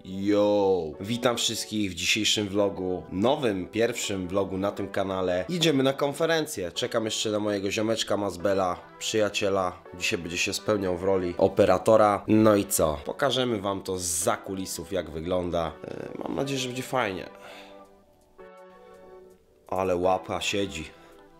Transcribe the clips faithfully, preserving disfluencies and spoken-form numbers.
Yo! Witam wszystkich w dzisiejszym vlogu, nowym, pierwszym vlogu na tym kanale. Idziemy na konferencję, czekam jeszcze na mojego ziomeczka Mazbela, przyjaciela. Dzisiaj będzie się spełniał w roli operatora. No i co? Pokażemy wam to zza kulisów, jak wygląda. Yy, mam nadzieję, że będzie fajnie. Ale łapa siedzi.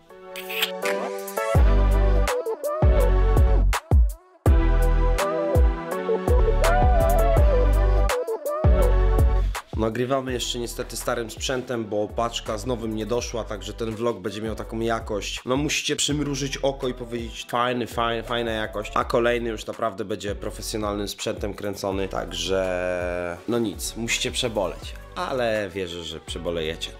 Nagrywamy jeszcze niestety starym sprzętem, bo paczka z nowym nie doszła, także ten vlog będzie miał taką jakość. No musicie przymrużyć oko i powiedzieć fajny, fajny, fajna jakość. A kolejny już naprawdę będzie profesjonalnym sprzętem kręcony, także no nic, musicie przeboleć. Ale wierzę, że przebolejecie.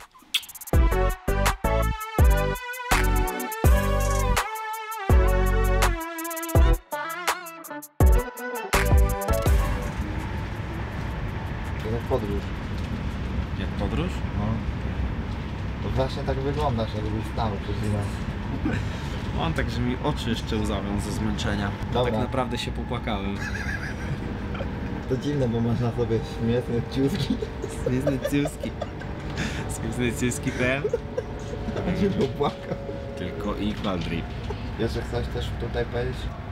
To jak podróż. Jak podróż? No. To właśnie tak wyglądasz, jakbyś stał przez chwilę. Mam tak, że mi oczy jeszcze łzawią ze zmęczenia. Dobra. Tak naprawdę się popłakałem. To dziwne, bo masz na sobie śmieszne ciuski. Śmieszny ciuski. Śmieszny ciuski ten. Ja się popłakał. Tylko equal drip. Jeszcze chcesz też tutaj powiedzieć?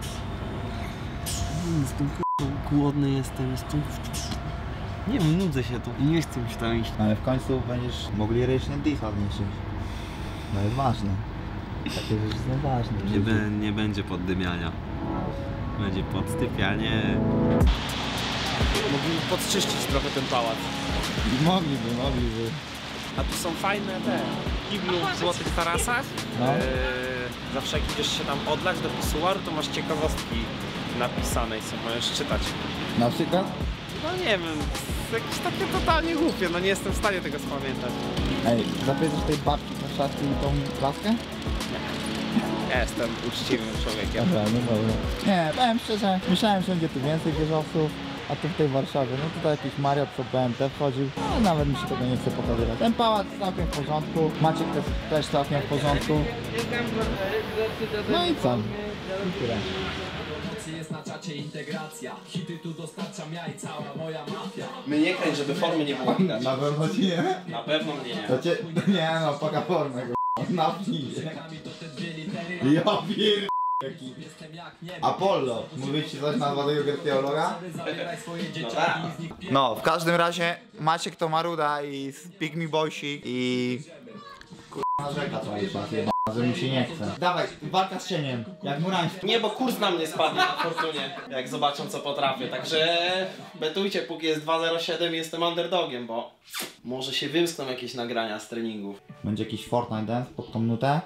Jestem głodny, jestem, jestem... Nie wiem, nudzę się tu i nie chcę już tam iść. Ale w końcu będziesz mogli ręcznie disa zniszczyć. No jest ważne. Takie rzeczy są ważne. Nie, be, nie będzie poddymiania. Będzie podstypianie. Mogliby podczyścić trochę ten pałac. Mogliby, mogliby. A tu są fajne te iglu w złotych tarasach. No. Eee, zawsze jak idziesz się tam odlać do pisuaru, to masz ciekawostki napisane i sobie możesz czytać. Na przykład? No nie wiem, jakieś takie totalnie głupie, no nie jestem w stanie tego spamiętać. Ej, zapytasz tej babci na szatki i tą laskę? Ja jestem uczciwym człowiekiem. Dobra, no dobra. Nie, powiem szczerze, myślałem, że będzie tu więcej wieżowców, a tu w tej Warszawie, no tutaj jakiś Mario przed B M T wchodził, a nawet mi się tego nie chce pokazywać. Ten pałac całkiem w porządku, Maciek też, też całkiem w porządku. No i co? I tyle. Jest na czacie integracja, hity tu dostarczam ja i cała moja mafia. My nie kręć, żeby formy nie było widać. Na pewno ci nie? Na pewno mnie nie. To cię... Nie no, poka formę go. Napnij się. Ja pier... Jestem jak nie Apollo, mówić ci coś na ładnego geologa? no tak. No, w każdym razie Maciek to Maruda i Pygmy Boysik i... Kurwa rzeka cały czas jeba, że mi się nie chce. Dawaj, walka z cieniem, jak murański. Nie, bo kurs na mnie spadnie na fortunie, jak zobaczą co potrafię, także betujcie, póki jest dwa zero siedem i jestem underdogiem, bo może się wymskną jakieś nagrania z treningów. Będzie jakiś Fortnite dance pod tą nutę?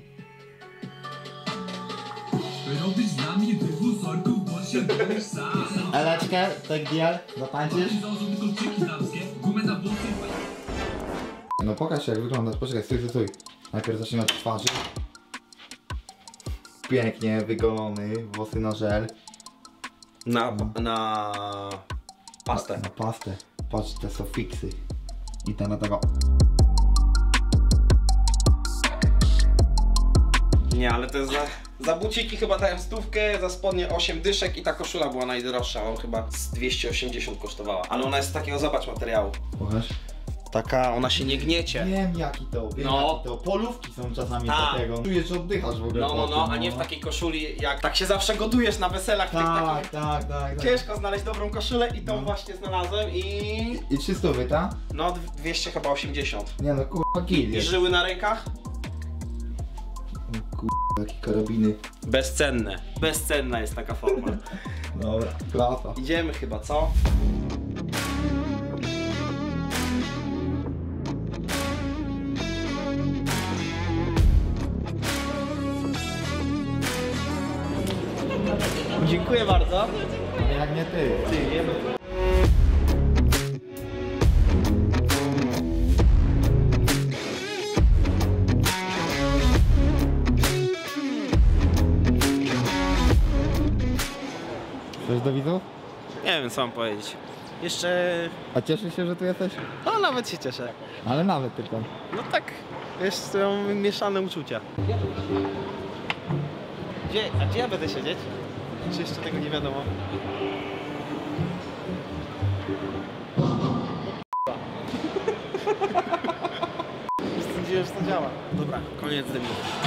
Robisz z nami wywóz orków, bo się boisz sam. Eleczkę, tak dial, zatańczysz? Założą kolczyki damskie, gumę na włosy. No pokaż się jak wyglądasz, poczekaj, stój, stój, stój. Najpierw zacznijmy od twarzy. Pięknie, wygolony, włosy na żel. Na, na pastę. Na pastę. Patrz te sufiksy. I ten na tego. Nie, ale to jest za, za buciki chyba dałem stówkę, za spodnie osiem dyszek i ta koszula była najdroższa, on chyba z dwieście osiemdziesiąt kosztowała. Ale ona jest z takiego, zobacz, materiału. Pokaż. Taka, ona się nie gniecie. Wiem jaki to, wiem No. jaki to. Polówki są czasami Tak. takiego. Czujesz, że oddychasz w ogóle. No, no, po no, tym, a nie w takiej koszuli jak tak się zawsze gotujesz na weselach tych Tak, takich. tak, tak, tak. Ciężko znaleźć dobrą koszulę i tą No. właśnie znalazłem i... I trzysta, tak? No dwieście chyba osiemdziesiąt. Nie no, kurwa, kill I jest. żyły na rękach? Kurwa, jakie karabiny. Bezcenne. Bezcenna jest taka forma. Dobra, klasa. Idziemy chyba, co? Dziękuję bardzo. Ale jak nie ty. Ty, jemy. Coś do widzów? Nie wiem co mam powiedzieć. Jeszcze... A cieszysz się, że tu jesteś? No nawet się cieszę. Ale nawet tylko. No tak, wiesz, mam mieszane uczucia. Gdzie, a gdzie ja będę siedzieć? Czy jeszcze tego nie wiadomo? wiesz co działa. Dobra, koniec dymu.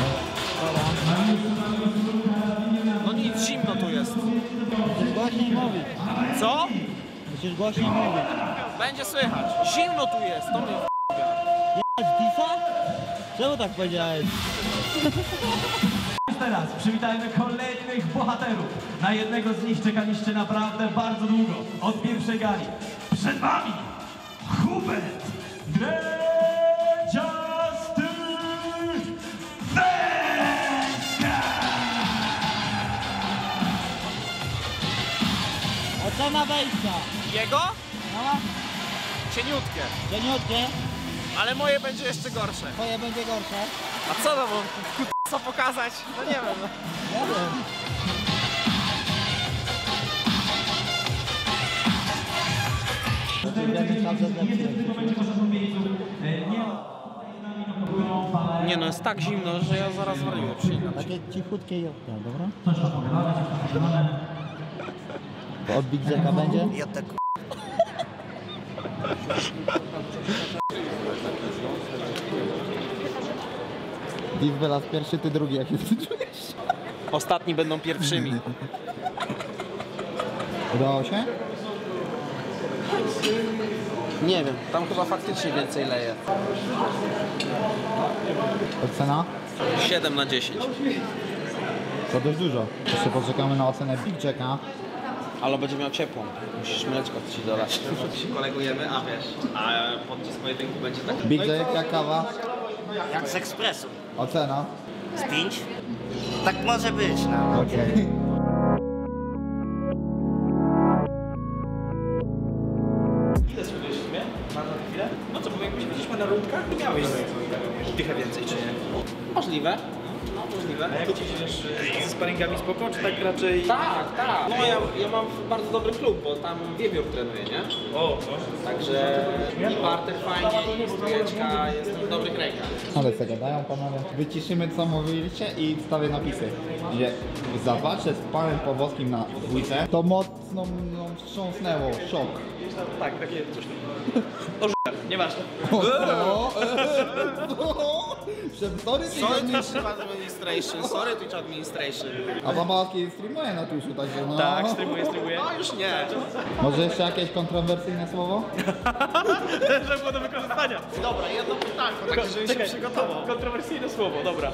No nic, zimno tu jest. Musisz głośniej mówić. Co? Musisz głośniej mówić. Będzie słychać. Zimno tu jest, to mnie Jebać Disa? Czemu tak powiedziałeś? Teraz przywitajmy kolejnych bohaterów. Na jednego z nich czekaliście naprawdę bardzo długo. Od pierwszej gali. Przed wami Hubert Dredziasty Węska! Ocena wejścia. Jego? No, Cieniutkie. cieniutkie. Ale moje będzie jeszcze gorsze. Twoje będzie gorsze. A co to mam co pokazać? No nie wiem. No. Ja wiem. Nie no, jest tak zimno, że ja zaraz wariuję przyjechać. Takie cichutkie jopka, dobra? To od Big Jacka będzie? Ja tak. Div wylas pierwszy, ty drugi, jak się czujesz? Ostatni będą pierwszymi. Udało się? Nie wiem, tam chyba faktycznie więcej leje. Ocena? siedem na dziesięć. To dość dużo. Jeszcze poczekamy na ocenę Big Jacka. Ale będzie miał ciepłą. Musisz mleczko ci dolać. się kolegujemy, a wiesz, a podczas pojedynku będzie tak. Big Jack, jak kawa? Jak z ekspresu. Ocena? Z pięć? Tak może być, no. Okej. Ile spróbujesz w sumie? Na tę chwilę? No co, bo jak byliśmy na rundkach, to miałeś dychę więcej, czy nie? Możliwe. No, możliwe. A jak ci się wiesz, ze sparingami spoko, czy tak raczej... Tak, tak. No ja, ja mam bardzo dobry klub, bo tam wiewiór trenuje, nie? O, Także i parter fajnie, i strójeczka, jestem w dobrych rękach. Ale co gadają panowie? Wyciszymy co mówiliście i wstawię napisy. Że zobaczę z panem Pawłowskim na dwójce, to mocno mną wstrząsnęło, szok. tak, takie coś tam. O, nieważne. Sorry, Sorry Twitch Administration, sorry Twitch Administration. A pan Pawłowski streamuje na Twitchu, także no. Tak, streamuję, streamuję. No już nie. Może jeszcze jakieś kontrowersyjne słowo? Że było do wykorzystania. Dobra, jedno pytanie, tak żebym się przygotował. Kontrowersyjne słowo, dobra.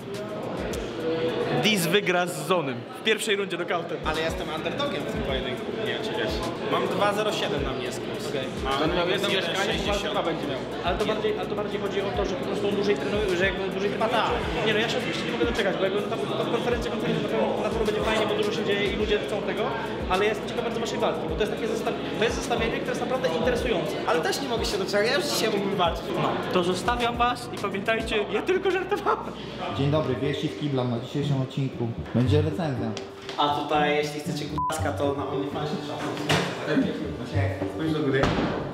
Diz wygra z Zonym w pierwszej rundzie knockoutem. Ale jestem underdogiem w tym pojedynku, nie wiem czy wiesz. Mam dwa zero siedem na mnie skrót. Okej. Mam miał jedno jeden mieszkanie, sześćdziesiąt. dwa będzie miał. Ale to, bardziej, ale to bardziej chodzi o to, że po prostu on dłużej trenuje, że jakby dłużej trwa. Tak. Nie no, ja się oczywiście nie mogę doczekać, bo jakby ta, ta konferencja, konferencja na pewno, na pewno będzie fajnie, bo dużo się dzieje i ludzie chcą tego, ale ja jestem ciekaw bardzo waszej walki, bo to jest takie zestaw, to jest zestawienie, które jest naprawdę interesujące. Ale też nie mogę się doczekać, ja już dzisiaj mógłbym walczyć. To zostawiam was i pamiętajcie, ja tylko żartowałem. Dzień dobry, wieści z kibla na dzisiejszym odcinku. Będzie recenzja. A tutaj, jeśli chcecie k***ska, to na OnlyFansie trzeba. Spójrz do góry.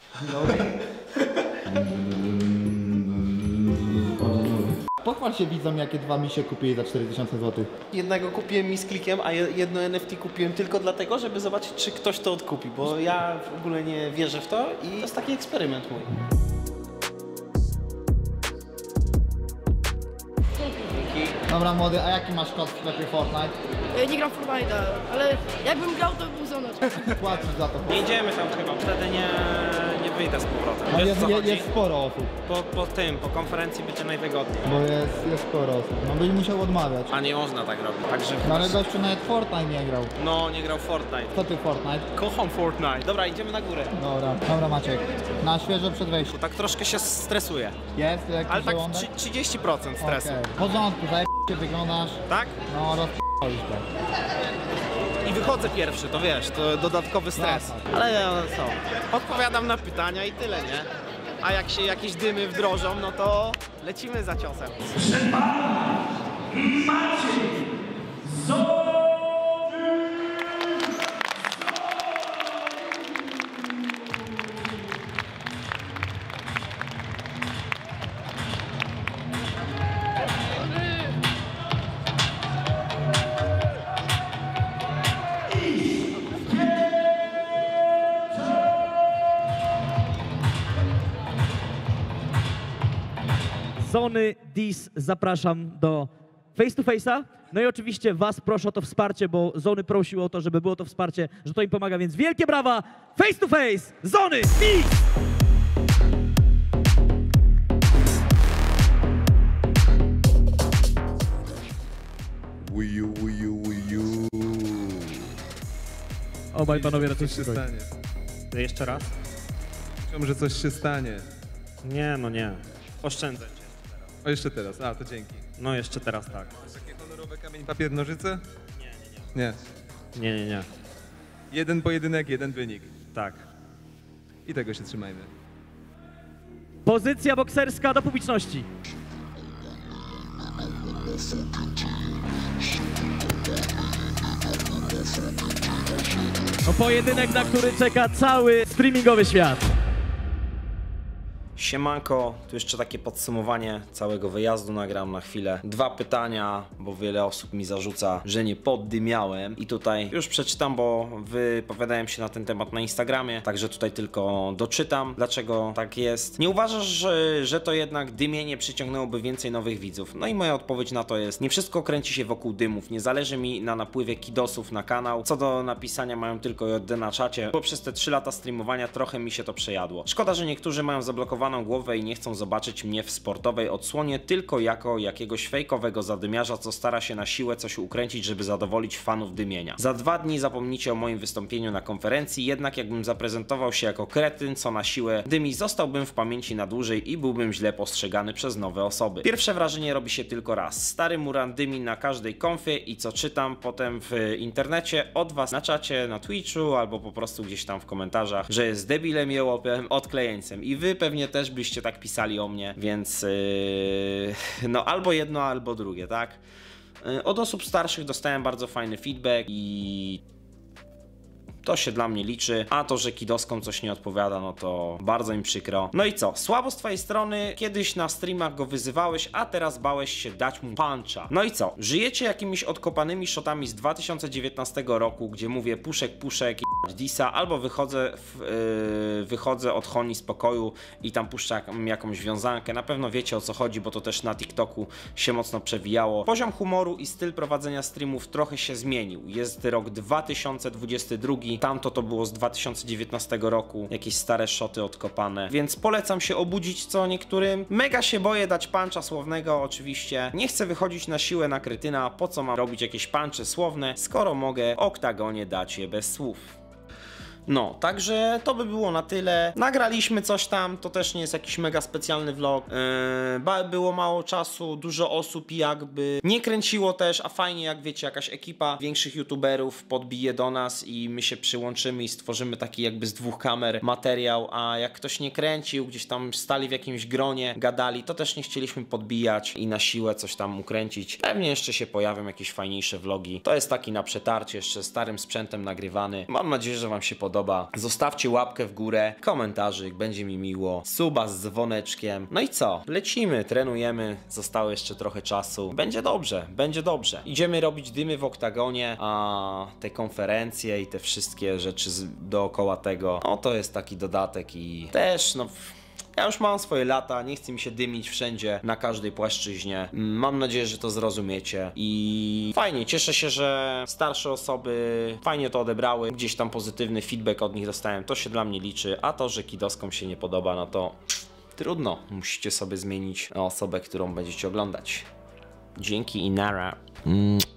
Pochwal się widzom, jakie dwa misie kupili za cztery tysiące złotych. Jednego kupiłem mi z klikiem, a je- jedno N F T kupiłem tylko dlatego, żeby zobaczyć, czy ktoś to odkupi, bo ja w ogóle nie wierzę w to i to jest taki eksperyment mój. Dobra młody, a jaki masz kod w sklepie Fortnite? Ja nie gram w Fortnite'a, ale jakbym grał, to był zonacz. Płacisz za to. Nie idziemy tam chyba, wtedy nie, nie wyjdę z powrotem. No Wiesz, jest, co jest, chodzi? jest sporo osób, Po, po tym, po konferencji będzie najwygodniej. bo jest, jest sporo osób. No byś musiał odmawiać. A nie można tak robić, także... No ale gościu nawet Fortnite nie grał. No, nie grał w Fortnite. Co ty Fortnite? Kocham Fortnite. Dobra, idziemy na górę. Dobra, dobra Maciek. Na świeżo przed wejściem. Tak troszkę się stresuję, Jest jakiś ale tak żołądek? trzy- trzydzieści procent stresu. Okej. W porządku, zajebiście wyglądasz. Tak? No rozp***olisz to. I wychodzę pierwszy, to wiesz, to dodatkowy stres. Jasne. Ale ja co? Odpowiadam na pytania i tyle, nie? A jak się jakieś dymy wdrożą, no to lecimy za ciosem. Maciej Zony! Zony Dis zapraszam do face to face'a. No i oczywiście was proszę o to wsparcie, bo Zony prosił o to, żeby było to wsparcie, że to im pomaga, więc wielkie brawa! Face to face! Zony Dis! Uju, uju, uju. Obaj panowie raczej Coś się spokojnie. stanie. Jeszcze raz? Czułem, że coś się stanie. Nie, no nie. Oszczędzę cię. O, jeszcze teraz. A, to dzięki. No jeszcze teraz tak. Takie honorowe kamień, papier, nożyce? Nie, nie, nie. Nie, nie, nie. Jeden pojedynek, jeden wynik. Tak. I tego się trzymajmy. Pozycja bokserska do publiczności. O pojedynek, na który czeka cały streamingowy świat. Siemanko, tu jeszcze takie podsumowanie całego wyjazdu nagram na chwilę. Dwa pytania, bo wiele osób mi zarzuca, że nie poddymiałem. I tutaj już przeczytam, bo wypowiadałem się na ten temat na Instagramie, także tutaj tylko doczytam, dlaczego tak jest. Nie uważasz, że, że to jednak dymienie przyciągnęłoby więcej nowych widzów? No i moja odpowiedź na to jest: nie wszystko kręci się wokół dymów, nie zależy mi na napływie kidosów na kanał. Co do napisania mają tylko J D na czacie, bo przez te trzy lata streamowania trochę mi się to przejadło. Szkoda, że niektórzy mają zablokowaną głowę i nie chcą zobaczyć mnie w sportowej odsłonie tylko jako jakiegoś fejkowego zadymiarza, co stara się na siłę coś ukręcić, żeby zadowolić fanów dymienia. Za dwa dni zapomnicie o moim wystąpieniu na konferencji, jednak jakbym zaprezentował się jako kretyn, co na siłę dymi, zostałbym w pamięci na dłużej i byłbym źle postrzegany przez nowe osoby. Pierwsze wrażenie robi się tylko raz. Stary Muran dymi na każdej konfie i co czytam potem w internecie od was na czacie, na Twitchu albo po prostu gdzieś tam w komentarzach, że jest debilem, jełopem, odklejeńcem. I wy pewnie też byście tak pisali o mnie, więc yy, no albo jedno, albo drugie, tak? Yy, od osób starszych dostałem bardzo fajny feedback i to się dla mnie liczy, a to, że kidoskom coś nie odpowiada, no to bardzo mi przykro. No i co? Słabo z twojej strony, kiedyś na streamach go wyzywałeś, a teraz bałeś się dać mu puncha. No i co? Żyjecie jakimiś odkopanymi shotami z dwa tysiące dziewiętnastego roku, gdzie mówię puszek, puszek, i disa, albo wychodzę, w, yy, wychodzę od Honi z pokoju i tam puszczam jakąś wiązankę. Na pewno wiecie, o co chodzi, bo to też na TikToku się mocno przewijało. Poziom humoru i styl prowadzenia streamów trochę się zmienił. Jest rok dwa tysiące dwudziesty drugi, tamto to było z dwa tysiące dziewiętnastego roku, jakieś stare szoty odkopane, więc polecam się obudzić co niektórym. Mega się boję dać puncha słownego, oczywiście. Nie chcę wychodzić na siłę na kretyna, po co mam robić jakieś punche słowne, skoro mogę w oktagonie dać je bez słów. No, także to by było na tyle. Nagraliśmy coś tam, to też nie jest jakiś mega specjalny vlog. Yy, było mało czasu, dużo osób jakby nie kręciło też, a fajnie jak wiecie, jakaś ekipa większych youtuberów podbije do nas i my się przyłączymy i stworzymy taki jakby z dwóch kamer materiał, a jak ktoś nie kręcił, gdzieś tam stali w jakimś gronie, gadali, to też nie chcieliśmy podbijać i na siłę coś tam ukręcić. Pewnie jeszcze się pojawią jakieś fajniejsze vlogi. To jest taki na przetarcie, jeszcze starym sprzętem nagrywany. Mam nadzieję, że wam się podoba. Zostawcie łapkę w górę, komentarzyk, będzie mi miło, suba z dzwoneczkiem. No i co? Lecimy, trenujemy, zostało jeszcze trochę czasu. Będzie dobrze, będzie dobrze. Idziemy robić dymy w oktagonie, a te konferencje i te wszystkie rzeczy dookoła tego, no to jest taki dodatek i też no... Ja już mam swoje lata, nie chce mi się dymić wszędzie, na każdej płaszczyźnie. Mam nadzieję, że to zrozumiecie i fajnie, cieszę się, że starsze osoby fajnie to odebrały, gdzieś tam pozytywny feedback od nich dostałem, to się dla mnie liczy, a to, że kidoskom się nie podoba, no to trudno, musicie sobie zmienić osobę, którą będziecie oglądać. Dzięki i nara. Mm.